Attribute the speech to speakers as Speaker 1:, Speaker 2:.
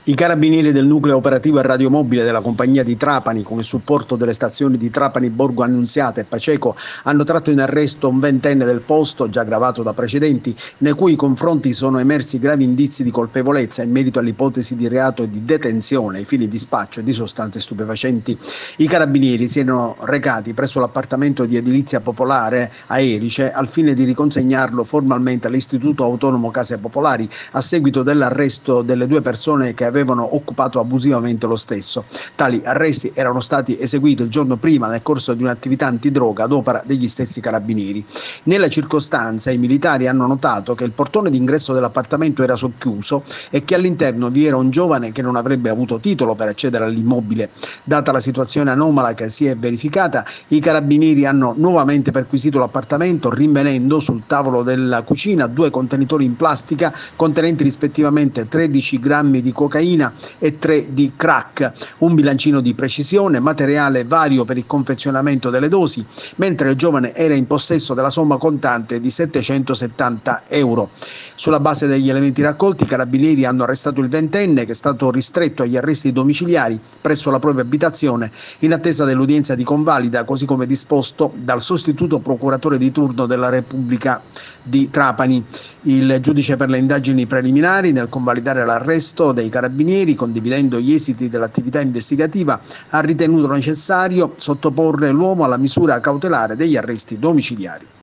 Speaker 1: I carabinieri del nucleo operativo e radiomobile della compagnia di Trapani, con il supporto delle stazioni di Trapani, Borgo Annunziata e Paceco, hanno tratto in arresto un ventenne del posto, già gravato da precedenti, nei cui confronti sono emersi gravi indizi di colpevolezza in merito all'ipotesi di reato e di detenzione ai fini di spaccio di sostanze stupefacenti. I carabinieri si erano recati presso l'appartamento di edilizia popolare a Erice al fine di riconsegnarlo formalmente all'Istituto Autonomo Case Popolari a seguito dell'arresto delle due persone che avevano occupato abusivamente lo stesso. Tali arresti erano stati eseguiti il giorno prima nel corso di un'attività antidroga ad opera degli stessi carabinieri. Nella circostanza i militari hanno notato che il portone d'ingresso dell'appartamento era socchiuso e che all'interno vi era un giovane che non avrebbe avuto titolo per accedere all'immobile. Data la situazione anomala che si è verificata, i carabinieri hanno nuovamente perquisito l'appartamento, rinvenendo sul tavolo della cucina 2 contenitori in plastica contenenti rispettivamente 13 grammi di cocaina e 3 di crack, un bilancino di precisione, materiale vario per il confezionamento delle dosi, mentre il giovane era in possesso della somma contante di 770 euro. Sulla base degli elementi raccolti, i carabinieri hanno arrestato il ventenne, che è stato ristretto agli arresti domiciliari presso la propria abitazione in attesa dell'udienza di convalida, così come disposto dal sostituto procuratore di turno della Repubblica di Trapani. Il giudice per le indagini preliminari, nel convalidare l'arresto dei carabinieri, condividendo gli esiti dell'attività investigativa, ha ritenuto necessario sottoporre l'uomo alla misura cautelare degli arresti domiciliari.